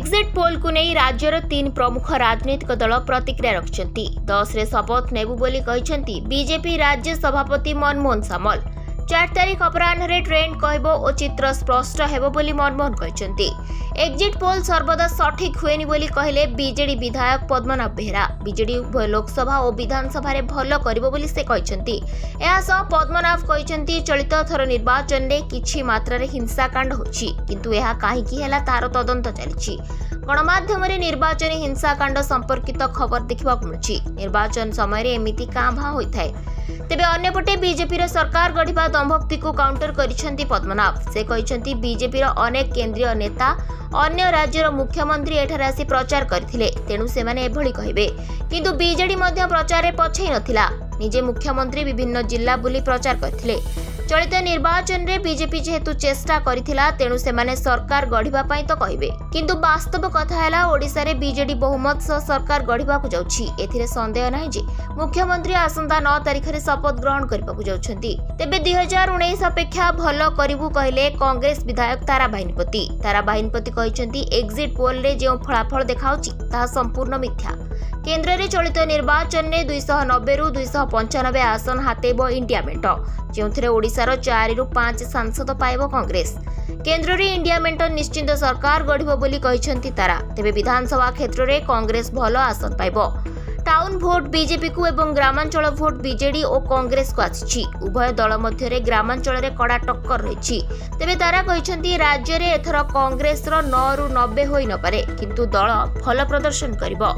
Exit poll को नहीं राज्यर 3 प्रमुख राजनीतिक दल प्रतिक्रिया रखिछंती। 10 रे शपथ नेबु बोली कहिछंती बीजेपी राज्य सभापति मनमोहन सामल। 4 तारिख अपराह्न ट्रेंड कहबो ओ चित्र स्पष्ट हेबो बोली मनमोहन कहिछंती। एग्जिट पोल सर्वदा सठिक हुएनी बोली कहले बीजेडी विधायक पद्मनाभ बेहरा। बीजेडी उभय लोकसभा और विधानसभा रे भलो करिवो बोली से कहिछंती। एहा सह पद्मनाभ कहिछंती चलित थर निर्वाचन रे किछि मात्रा रे हिंसाकांड होछि, किंतु एहा काहेकि हैला तार तदंत चलिछि। गणमाध्यम रे निर्वाचन हिंसाकांड संपर्कित खबर देखा मिलुछि। निर्वाचन समय रे एमिति कांभा होइथाय। तेबे अन्यपटे बीजेपी रो सरकार गढ़िबा दंभक्ति को काउंटर करिसेंती पद्मनाभ। से कहिसेंती बीजेपी रो अनेक केंद्रीय नेता अन्य राज्यर मुख्यमंत्री एठारे आसी प्रचार करथिले, तेणु से माने एभली कहिबे, किंतु बीजेडी मध्य प्रचार रे पछै नथिला। निजे मुख्यमंत्री विभिन्न जिल्ला बुली प्रचार करथिले। चलित निर्वाचन रे बीजेपी जेहेतु चेष्टा करिथिला, तेणु से माने सरकार गढ़िबा पई तो कहिबे, किंतु वास्तव कथा हैला ओडिसा रे बीजेडी बहुमत सह सरकार गढ़िबा को जाउछि। एथिरे संदेह नाही जे मुख्यमंत्री आसंता 9 तारिख रे शपथ ग्रहण करबा को जाउछंती। तेबे 2019 अपेक्षा भलो करिबु कहले कांग्रेस विधायक तारा बाहिनीपति। तारा बाहिनीपति कहिसंती एग्जिट पोल रे जे फलाफल देखाउछि ता संपूर्ण मिथ्या। केंद्र रे चलित निर्वाचन रे 290 रु 295 आसन हातेबो इंडिया मेंट, जेउथिरे ओडिसा रो 4 रु 5 सांसद पाइबो कांग्रेस। केंद्र रे इंडिया मेंट निश्चित सरकार गढ़िबो बोली कहिसंती तारा। तेबे विधानसभा क्षेत्र रे कांग्रेस भलो आसन पाइबो। टाउन भोट बीजेपी को एवं ग्रामांचल भोट बीजेडी और कांग्रेस को आछि। उभय दल मध्य रे ग्रामांचल रे कड़ा टक्कर रहिछि। तेबे तारा कहिसंती राज्य रे एथर कांग्रेस रो 9 रु 90 होई न पारे, किंतु दल भलो प्रदर्शन करिबो।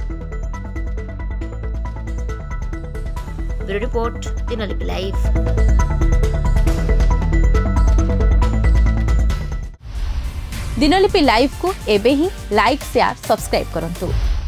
Bureau report Dinalipi live. Dinalipi live को एबे ही लाइक शेयर सब्सक्राइब करंतु।